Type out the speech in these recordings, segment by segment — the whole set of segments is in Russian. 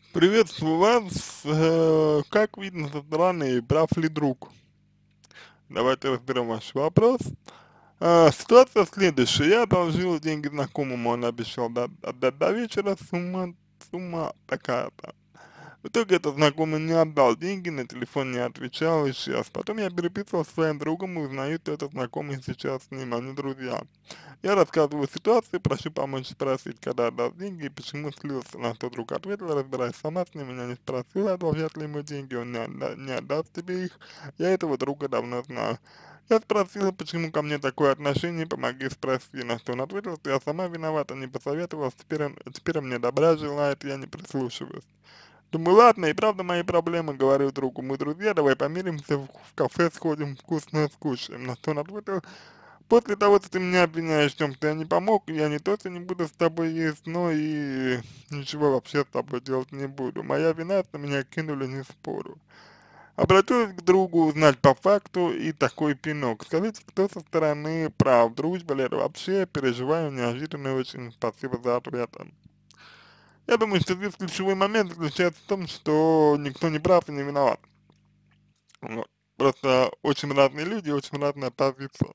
Приветствую вас. Как видно со стороны, прав ли друг? Давайте разберем ваш вопрос. Ситуация следующая. Я одолжил деньги знакомому, он обещал отдать до вечера, сумма такая-то. В итоге этот знакомый не отдал деньги, на телефон не отвечал, исчез. Потом я переписывался с своим другом и узнаю, что этот знакомый сейчас с ним, они друзья. Я рассказываю ситуацию, прошу помочь спросить, когда отдаст деньги и почему слился. На что друг ответил: разбирайся сама с ним, меня не спросила, одолжат ли ему деньги, он не отдаст тебе их. Я этого друга давно знаю. Я спросила, почему ко мне такое отношение, помоги спроси. На что он ответил, что я сама виновата, не посоветовалась, теперь он мне добра желает, я не прислушиваюсь. Думаю, ладно, и правда мои проблемы, говорю другу, мы друзья, давай помиримся, в кафе сходим, вкусно скушаем. На что он ответил: после того, что ты меня обвиняешь в том, что я не помог, я не то, что не буду с тобой есть, но и ничего вообще с тобой делать не буду. Моя вина, что меня кинули, не спорю. Обратилась к другу узнать по факту и такой пинок. Скажите, кто со стороны прав, дружба ли это вообще? Переживаю, неожиданно очень, спасибо за ответ. Я думаю, что здесь ключевой момент заключается в том, что никто не прав и не виноват. Вот. Просто очень разные люди, очень разная позиция.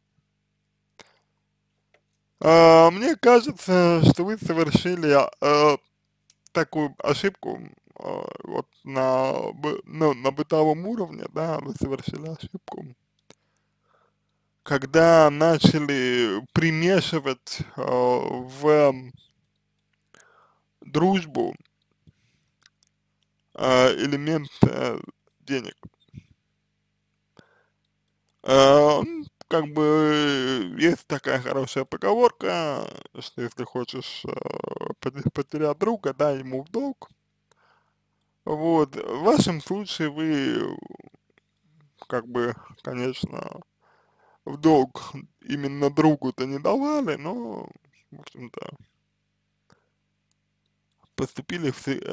Мне кажется, что вы совершили такую ошибку вот ну, на бытовом уровне, да, вы совершили ошибку, когда начали примешивать в дружбу элемент денег. Как бы есть такая хорошая поговорка, что если хочешь потерять друга, дай ему в долг. Вот, в вашем случае вы, как бы, конечно, в долг именно другу-то не давали, но, в общем-то, поступили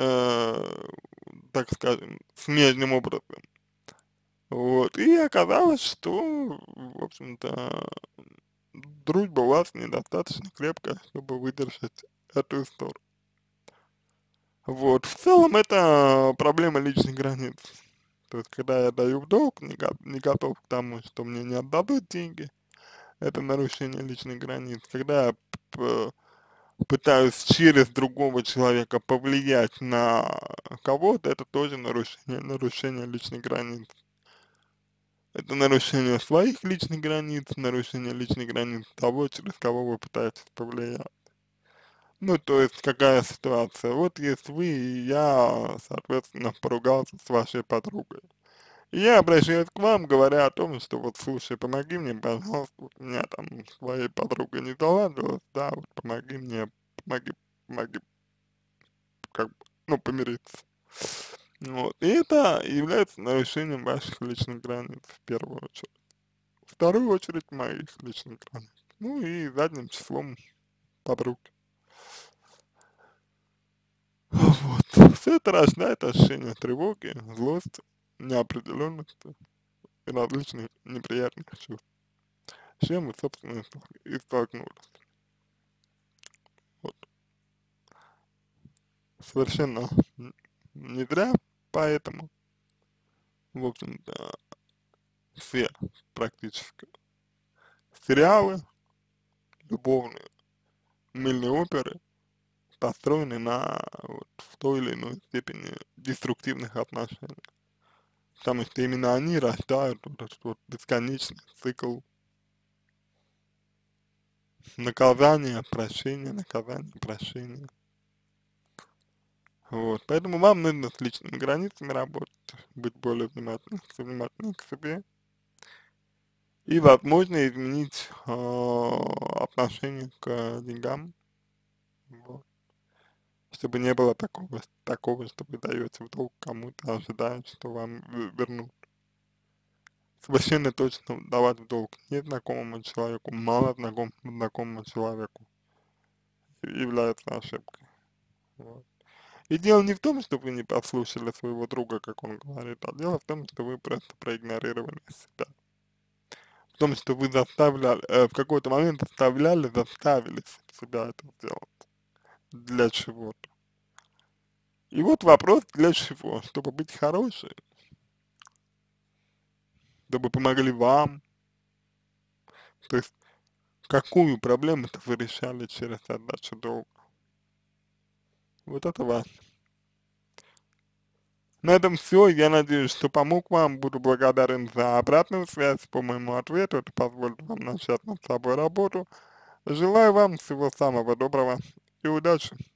так скажем, смежным образом. Вот, и оказалось, что, в общем-то, дружба у вас недостаточно крепкая, чтобы выдержать эту историю. Вот, в целом это проблема личных границ. То есть, когда я даю в долг, не готов к тому, что мне не отдадут деньги, это нарушение личных границ. Когда я пытаюсь через другого человека повлиять на кого-то, это тоже нарушение личных границ. Это нарушение своих личных границ, нарушение личных границ того, через кого вы пытаетесь повлиять. Ну, то есть, какая ситуация? Вот есть вы и я, соответственно, поругался с вашей подругой. И я обращаюсь к вам, говоря о том, что вот, слушай, помоги мне, пожалуйста, вот у меня там с твоей подругой не заладилось, да, вот помоги мне, помоги, как бы, ну, помириться. Вот. И это является нарушением ваших личных границ в первую очередь. В вторую очередь моих личных границ. Ну и задним числом подруг. Вот. Все это рождает ощущение тревоги, злости, неопределенности и различных неприятных чувств, с чем мы, собственно, и столкнулись. Вот. Совершенно не зря, поэтому, в общем-то, все практически сериалы любовные, мыльные оперы построены на вот, в той или иной степени деструктивных отношениях. Потому что именно они рождают вот этот вот бесконечный цикл наказания, прощения, наказания, прощения. Вот, поэтому вам нужно с личными границами работать, быть более внимательным к себе и, возможно, изменить отношение к деньгам, вот, чтобы не было такого, что вы даете в долг кому-то, ожидая, что вам вернут. Совершенно точно давать в долг незнакомому человеку, мало знакомому человеку является ошибкой. Вот. И дело не в том, что вы не послушали своего друга, как он говорит, а дело в том, что вы просто проигнорировали себя. В том, что вы в какой-то момент заставили себя это сделать для чего-то. И вот вопрос, для чего? Чтобы быть хорошей, чтобы помогли вам, то есть какую проблему-то вы решали через отдачу долга? Вот это важно. На этом все. Я надеюсь, что помог вам. Буду благодарен за обратную связь по моему ответу. Это позволит вам начать над собой работу. Желаю вам всего самого доброго и удачи.